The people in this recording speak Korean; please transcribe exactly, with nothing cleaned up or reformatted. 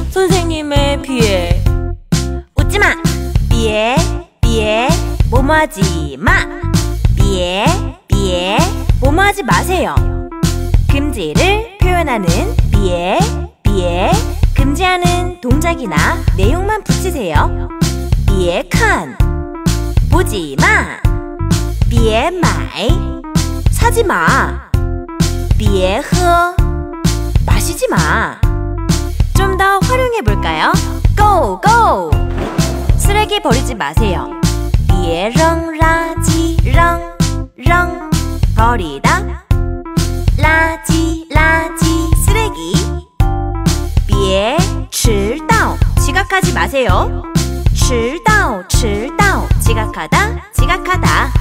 선생님의 비에 웃지마! 비에 비에 뭐뭐하지마! 비에 비에 뭐뭐하지 마세요. 금지를 표현하는 비에 비에 금지하는 동작이나 내용만 붙이세요. 비에 칸 보지마! 비에 마이 사지마! 비에 허 마시지마! 좀 더 활용해볼까요? 고! 고! 쓰레기 버리지 마세요. 비에 렁라지 렁 렁 버리다 라지 라지 쓰레기. 비에 迟다오 지각하지 마세요. 迟다오 迟다오 지각하다 지각하다.